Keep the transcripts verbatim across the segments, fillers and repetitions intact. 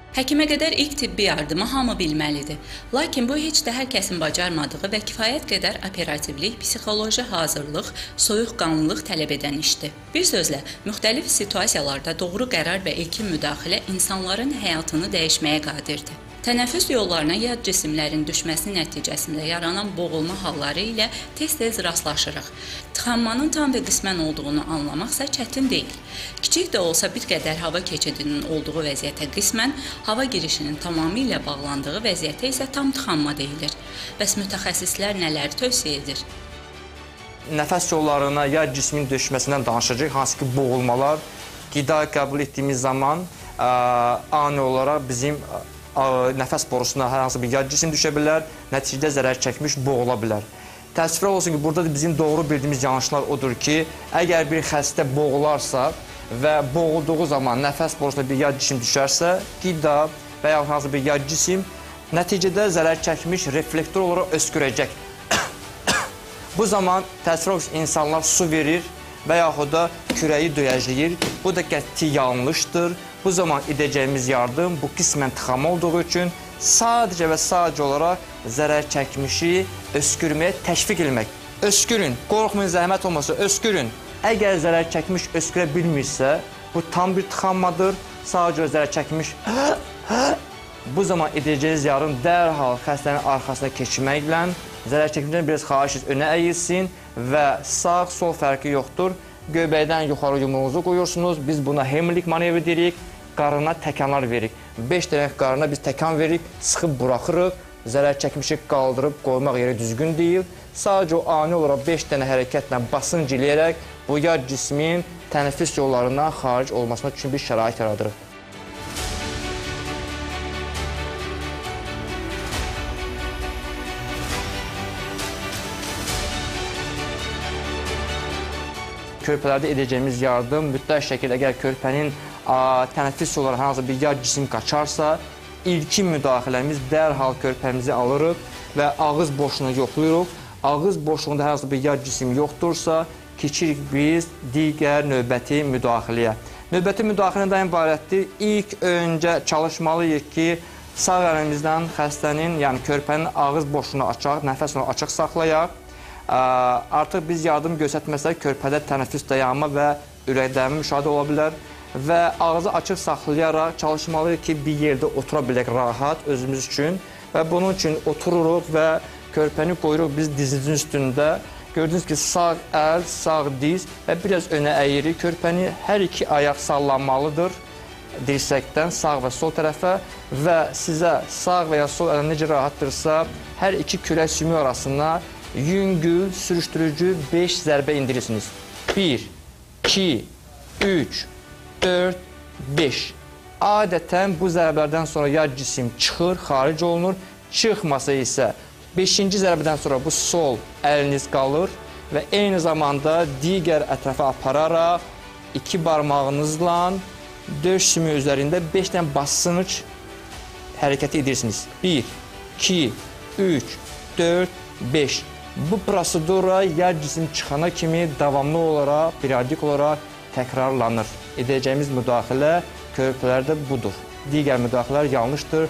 Həkimə qədər ilk tibbi yardımı hamı bilməlidir. Lakin bu heç də hər kəsin bacarmadığı və kifayət qədər operativlik, psixoloji hazırlıq, soyuqqanlılıq tələb edən işdir. Bir sözlə, müxtəlif situasiyalarda doğru qərar və ilkin müdaxilə insanların həyatını dəyişməyə qadirdir. Tənəffüs yollarına yad cisimlərin düşməsi nəticəsində yaranan boğulma halları ilə tez-tez rastlaşırıq. Tıxanmanın tam və qismən olduğunu anlamaq isə çətin deyil. Kiçik də olsa bir qədər hava keçidinin olduğu vəziyyətə qismən, hava girişinin tamamilə bağlandığı vəziyyətə isə tam tıxanma deyilir. Bəs mütəxəssislər nələri tövsiyə edir? Nəfəs yollarına yad cismin düşməsindən danışacaq, hansı ki boğulmalar qida qəbul etdiyimiz zaman ani olaraq bizim nəfəs borusuna hər hansı bir yad cisim düşə bilər, nəticədə zərər çəkmiş boğula bilər. Təəssüflər olsun ki, burada da bizim doğru bildiyimiz yanlışlar odur ki, əgər bir xəstə boğularsa və boğulduğu zaman nəfəs borusuna bir yad cisim düşərsə, qida və ya hansı bir yad cisim nəticədə zərər çəkmiş reflektor olaraq öskürəcək. Bu zaman təəssüflər olsun ki, insanlar su verir və yaxud da kürəyi döyəcləyir. Bu da qəti yanlışdır. Bu zaman edəcəyimiz yardım bu qismən tıxanma olduğu üçün sadəcə və sadəcə olaraq zərər çəkmişi öskürməyə təşviq etmək. Öskürün, qorxmayın, zəhmət olmasa öskürün. Əgər zərər çəkmiş öskürə bilmirsə, bu tam bir tıxanmadır. Sadəcə zərər çəkmiş bu zaman edəcəyiniz yardım dərhal xəstənin arxasına keçməklə zərər çəkmişdən biraz xahiş önə əyilsin və sağ-sol fərqi yoxdur. Göbəkdən yuxarı yumruğunuzu qoyursunuz. Biz buna Heimlich manevri deyirik. Qarına təkanlar veririk. beş dənə qarına biz təkan veririk, sıxıb buraxırıq. Zərər çəkmişi qaldırıb qoymaq yeri düzgün deyil. Sadəcə o ani olaraq beş dənə hərəkətlə basınc eləyərək bu yad cismin tənəffüs yollarından xaric olmasına üçün bir şərait yaradırıq. Körpələrdə edəcəyimiz yardım mütləq şəkildə əgər körpənin tənəffüs yolları hansı bir yad cisim qaçarsa, ilkin müdaxiləmiz dərhal körpəmizi alırıq və ağız boşluğunu yoxlayırıq. Ağız boşluğunda hansı bir yad cisim yoxdursa, keçirik biz digər növbəti müdaxiləyə. Növbəti müdaxilə nədən ibarətdir? İlk öncə çalışmalıyıq ki, sağ əlimizdən xəstənin, yəni körpənin ağız boşluğunu açaq, nəfəs yolunu açıq saxlayaq. Artıq biz yardım göstərməsək, körpədə tənəffüs dayanma və ürək dəyimi müşahidə ola bilər və ağzı açıq saxlayaraq çalışmalıyıq ki, bir yerdə otura bilək rahat özümüz üçün və bunun üçün otururuq və körpəni qoyuruq biz dizimizin üstündə. Gördünüz ki, sağ əl, sağ diz və biraz önə əyirik. Körpəni hər iki ayaq sallanmalıdır dirsəkdən sağ və sol tərəfə və sizə sağ və ya sol ələ necə rahatdırsa, hər iki kürək sümüyü arasına yüngül, sürüşdürücü beş zərbə indirirsiniz. bir, iki, üç, dörd, beş. Adətən bu zərbələrdən sonra yad cisim çıxır, xaric olunur. Çıxmasa isə beşinci zərbədən sonra bu sol əliniz qalır və eyni zamanda digər ətrafa apararaq iki barmağınızla döş sümüyü üzərində beş dənə basınc hərəkəti edirsiniz. bir, iki, üç, dörd, beş. Bu prosedura yad cisim çıxana kimi davamlı olaraq, periodik olaraq təkrarlanır. Edəcəyimiz müdaxilə körpələrdə budur. Digər müdaxilələr yanlışdır.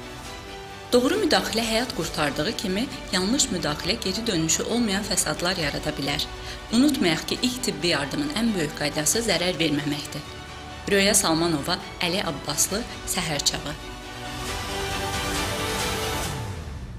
Doğru müdaxilə həyat qurtardığı kimi, yanlış müdaxilə geri dönüşü olmayan fəsadlar yarada bilər. Unutmayaq ki, ilk tibbi yardımın ən böyük qaydası zərər verməməkdir. Röya Salmanova, Əli Abbaslı, Səhər çağı.